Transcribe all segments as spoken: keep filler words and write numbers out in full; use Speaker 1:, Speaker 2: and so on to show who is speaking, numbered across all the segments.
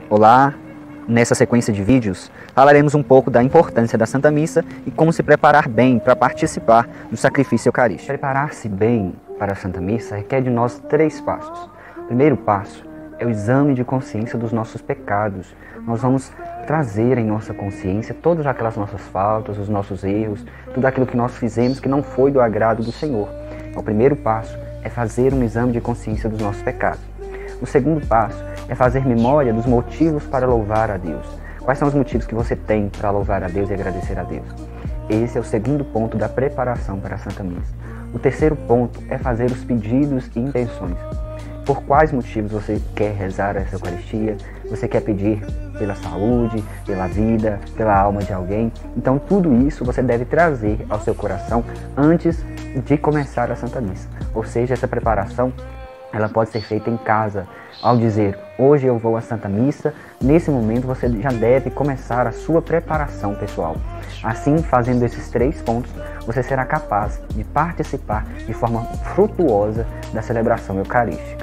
Speaker 1: Olá! Nessa sequência de vídeos, falaremos um pouco da importância da Santa Missa e como se preparar bem para participar do sacrifício eucarístico. Preparar-se bem para a Santa Missa requer de nós três passos. O primeiro passo é o exame de consciência dos nossos pecados. Nós vamos trazer em nossa consciência todas aquelas nossas faltas, os nossos erros, tudo aquilo que nós fizemos que não foi do agrado do Senhor. O primeiro passo é fazer um exame de consciência dos nossos pecados. O segundo passo é fazer memória dos motivos para louvar a Deus. Quais são os motivos que você tem para louvar a Deus e agradecer a Deus? Esse é o segundo ponto da preparação para a Santa Missa. O terceiro ponto é fazer os pedidos e intenções. Por quais motivos você quer rezar essa Eucaristia? Você quer pedir pela saúde, pela vida, pela alma de alguém? Então tudo isso você deve trazer ao seu coração antes de começar a Santa Missa. Ou seja, essa preparação ela pode ser feita em casa. Ao dizer, hoje eu vou à Santa Missa, nesse momento você já deve começar a sua preparação pessoal. Assim, fazendo esses três pontos, você será capaz de participar de forma frutuosa da celebração eucarística.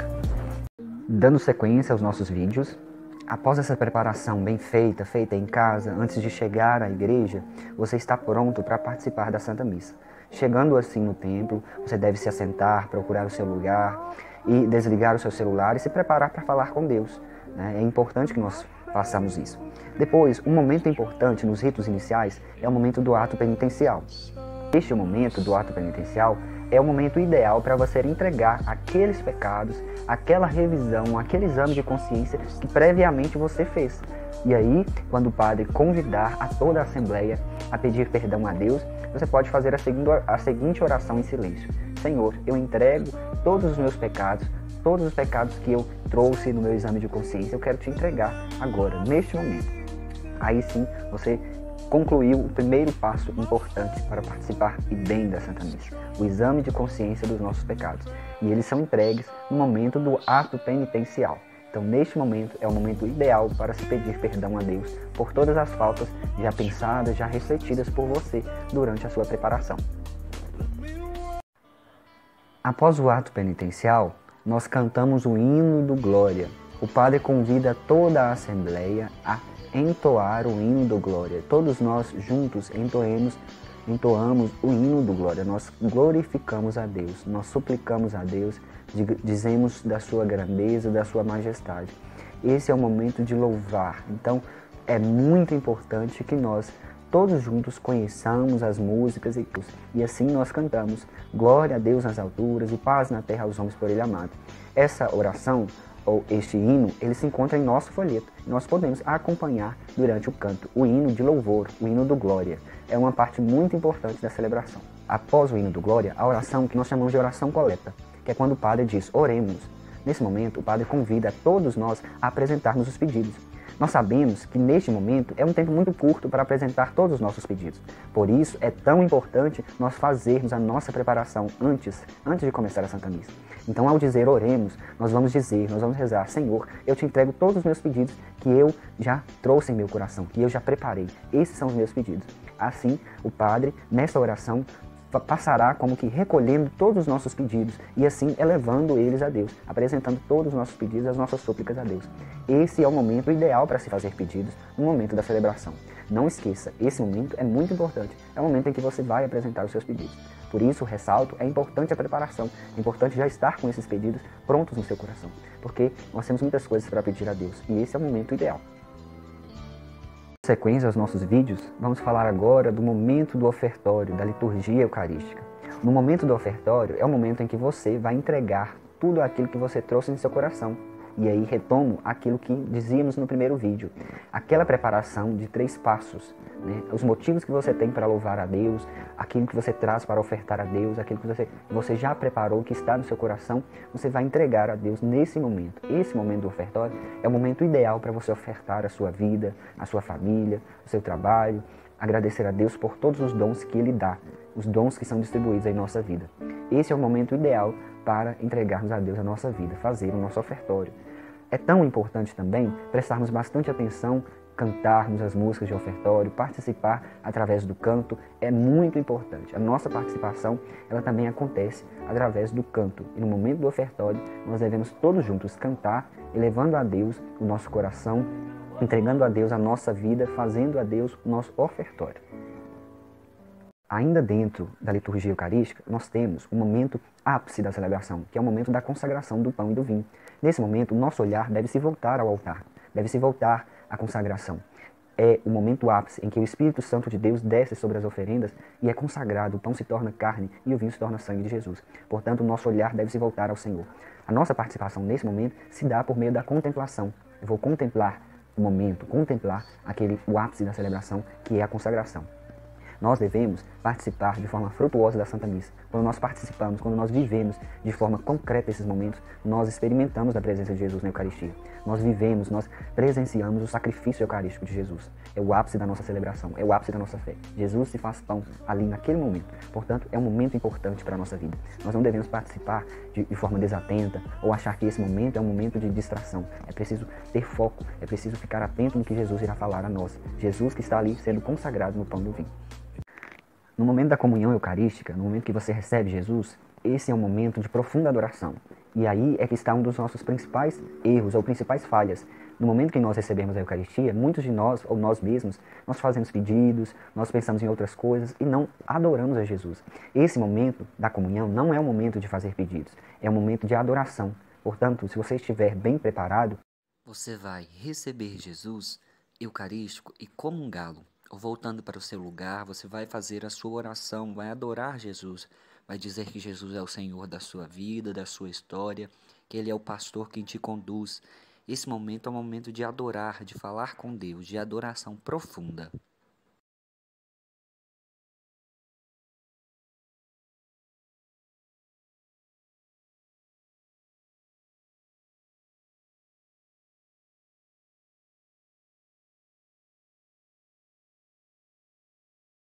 Speaker 1: Dando sequência aos nossos vídeos, após essa preparação bem feita, feita em casa, antes de chegar à igreja, você está pronto para participar da Santa Missa. Chegando assim no templo, você deve se assentar, procurar o seu lugar e desligar o seu celular e se preparar para falar com Deus. É importante que nós façamos isso. Depois, um momento importante nos ritos iniciais é o momento do ato penitencial. Este momento do ato penitencial é o momento ideal para você entregar aqueles pecados, aquela revisão, aquele exame de consciência que previamente você fez. E aí, quando o padre convidar a toda a Assembleia a pedir perdão a Deus, você pode fazer a seguinte, a seguinte oração em silêncio. Senhor, eu entrego todos os meus pecados, todos os pecados que eu trouxe no meu exame de consciência, eu quero te entregar agora, neste momento. Aí sim, você concluiu o primeiro passo importante para participar e bem da Santa Missa, o exame de consciência dos nossos pecados. E eles são entregues no momento do ato penitencial. Então, neste momento, é o momento ideal para se pedir perdão a Deus por todas as faltas já pensadas, já refletidas por você durante a sua preparação. Após o ato penitencial, nós cantamos o hino do Glória. O padre convida toda a Assembleia a entoar o hino do Glória. Todos nós juntos entoemos, entoamos o hino do Glória. Nós glorificamos a Deus, nós suplicamos a Deus, dizemos da sua grandeza, da sua majestade. Esse é o momento de louvar. Então, é muito importante que nós todos juntos conheçamos as músicas e, e assim nós cantamos glória a Deus nas alturas e paz na terra aos homens por ele amado. Essa oração ou este hino, ele se encontra em nosso folheto. Nós podemos acompanhar durante o canto o hino de louvor, o hino do Glória. É uma parte muito importante da celebração. Após o hino do Glória, a oração que nós chamamos de oração coleta, que é quando o padre diz, oremos. Nesse momento, o padre convida todos nós a apresentarmos os pedidos. Nós sabemos que neste momento é um tempo muito curto para apresentar todos os nossos pedidos. Por isso é tão importante nós fazermos a nossa preparação antes, antes de começar a Santa Missa. Então, ao dizer oremos, nós vamos dizer, nós vamos rezar, Senhor, eu te entrego todos os meus pedidos que eu já trouxe em meu coração, que eu já preparei. Esses são os meus pedidos. Assim, o padre, nessa oração, passará como que recolhendo todos os nossos pedidos e assim elevando eles a Deus, apresentando todos os nossos pedidos, as nossas súplicas a Deus. Esse é o momento ideal para se fazer pedidos no momento da celebração. Não esqueça, esse momento é muito importante, é o momento em que você vai apresentar os seus pedidos. Por isso, ressalto, é importante a preparação, é importante já estar com esses pedidos prontos no seu coração, porque nós temos muitas coisas para pedir a Deus e esse é o momento ideal. Em sequência aos nossos vídeos, vamos falar agora do momento do ofertório, da liturgia eucarística. No momento do ofertório é o momento em que você vai entregar tudo aquilo que você trouxe em seu coração. E aí retomo aquilo que dizíamos no primeiro vídeo, aquela preparação de três passos, né? Os motivos que você tem para louvar a Deus, aquilo que você traz para ofertar a Deus, aquilo que você, você já preparou, que está no seu coração, você vai entregar a Deus nesse momento. Esse momento do ofertório é o momento ideal para você ofertar a sua vida, a sua família, o seu trabalho, agradecer a Deus por todos os dons que Ele dá, os dons que são distribuídos em nossa vida. Esse é o momento ideal para entregarmos a Deus a nossa vida, fazer o nosso ofertório. É tão importante também prestarmos bastante atenção cantarmos as músicas de ofertório, participar através do canto é muito importante. A nossa participação, ela também acontece através do canto. E no momento do ofertório, nós devemos todos juntos cantar, elevando a Deus o nosso coração, entregando a Deus a nossa vida, fazendo a Deus o nosso ofertório. Ainda dentro da liturgia eucarística, nós temos o momento ápice da celebração, que é o momento da consagração do pão e do vinho. Nesse momento, o nosso olhar deve se voltar ao altar, deve se voltar à consagração. É o momento ápice em que o Espírito Santo de Deus desce sobre as oferendas e é consagrado, o pão se torna carne e o vinho se torna sangue de Jesus. Portanto, o nosso olhar deve se voltar ao Senhor. A nossa participação nesse momento se dá por meio da contemplação. Eu vou contemplar o momento, contemplar aquele, o ápice da celebração, que é a consagração. Nós devemos participar de forma frutuosa da Santa Missa. Quando nós participamos, quando nós vivemos de forma concreta esses momentos, nós experimentamos a presença de Jesus na Eucaristia. Nós vivemos, nós presenciamos o sacrifício eucarístico de Jesus. É o ápice da nossa celebração, é o ápice da nossa fé. Jesus se faz pão ali naquele momento. Portanto, é um momento importante para a nossa vida. Nós não devemos participar de, de forma desatenta ou achar que esse momento é um momento de distração. É preciso ter foco, é preciso ficar atento no que Jesus irá falar a nós. Jesus que está ali sendo consagrado no pão e no vinho. No momento da comunhão eucarística, no momento que você recebe Jesus, esse é um momento de profunda adoração. E aí é que está um dos nossos principais erros ou principais falhas. No momento que nós recebemos a Eucaristia, muitos de nós, ou nós mesmos, nós fazemos pedidos, nós pensamos em outras coisas e não adoramos a Jesus. Esse momento da comunhão não é um momento de fazer pedidos, é um momento de adoração. Portanto, se você estiver bem preparado,
Speaker 2: você vai receber Jesus eucarístico e comungá-lo. Voltando para o seu lugar, você vai fazer a sua oração, vai adorar Jesus, vai dizer que Jesus é o Senhor da sua vida, da sua história, que Ele é o pastor que te conduz. Esse momento é um momento de adorar, de falar com Deus, de adoração profunda.